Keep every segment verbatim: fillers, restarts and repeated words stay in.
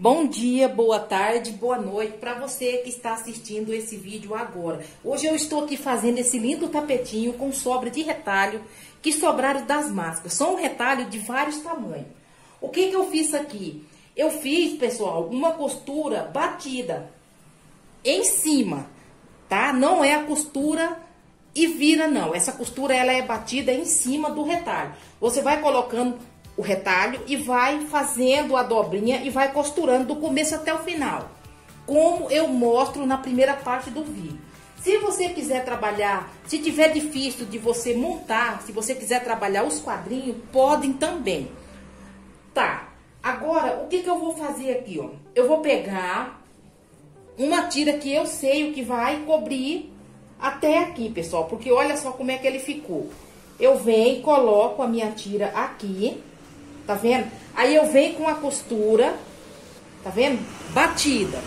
Bom dia, boa tarde, boa noite para você que está assistindo esse vídeo agora. Hoje eu estou aqui fazendo esse lindo tapetinho com sobra de retalho que sobraram das máscaras. São um retalho de vários tamanhos. O que que eu fiz aqui? Eu fiz, pessoal, uma costura batida em cima, tá? Não é a costura e vira, não. Essa costura, ela é batida em cima do retalho. Você vai colocando o retalho e vai fazendo a dobrinha e vai costurando do começo até o final, como eu mostro na primeira parte do vídeo. Se você quiser trabalhar, se tiver difícil de você montar, se você quiser trabalhar os quadrinhos, podem também. Tá, agora o que que eu vou fazer aqui, ó? Eu vou pegar uma tira que eu sei o que vai cobrir até aqui, pessoal, porque olha só como é que ele ficou. Eu venho, coloco a minha tira aqui, tá vendo? Aí eu venho com a costura, tá vendo? Batida.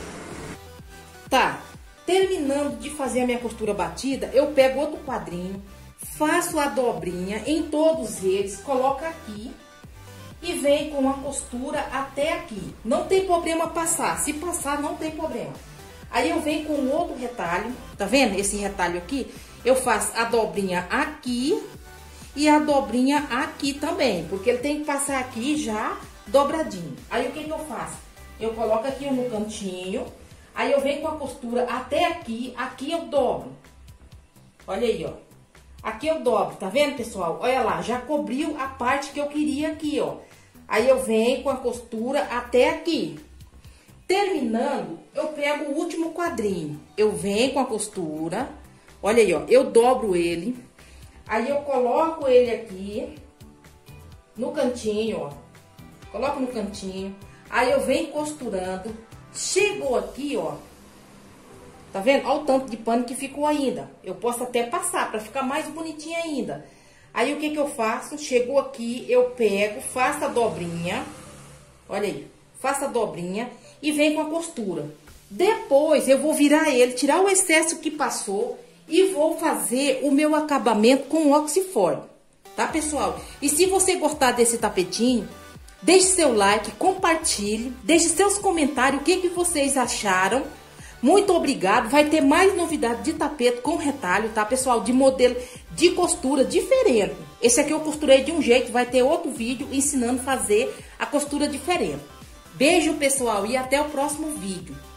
Tá, terminando de fazer a minha costura batida, eu pego outro quadrinho, faço a dobrinha em todos eles, coloco aqui e venho com a costura até aqui. Não tem problema passar, se passar não tem problema. Aí eu venho com outro retalho, tá vendo? Esse retalho aqui, eu faço a dobrinha aqui e a dobrinha aqui também, porque ele tem que passar aqui já dobradinho. Aí o que que eu faço? Eu coloco aqui no cantinho, aí eu venho com a costura até aqui, aqui eu dobro. Olha aí, ó. Aqui eu dobro, tá vendo, pessoal? Olha lá, já cobriu a parte que eu queria aqui, ó. Aí eu venho com a costura até aqui. Terminando, eu pego o último quadrinho. Eu venho com a costura, olha aí, ó, eu dobro ele. Aí eu coloco ele aqui no cantinho, ó. Coloco no cantinho. Aí eu venho costurando. Chegou aqui, ó. Tá vendo? Olha o tanto de pano que ficou ainda. Eu posso até passar para ficar mais bonitinho ainda. Aí o que que eu faço? Chegou aqui, eu pego, faço a dobrinha. Olha aí. Faço a dobrinha e venho com a costura. Depois eu vou virar ele, tirar o excesso que passou e vou fazer o meu acabamento com oxifórmio, tá, pessoal? E se você gostar desse tapetinho, deixe seu like, compartilhe, deixe seus comentários, o que que vocês acharam. Muito obrigado, vai ter mais novidade de tapete com retalho, tá, pessoal? De modelo de costura diferente. Esse aqui eu costurei de um jeito, vai ter outro vídeo ensinando a fazer a costura diferente. Beijo, pessoal, e até o próximo vídeo.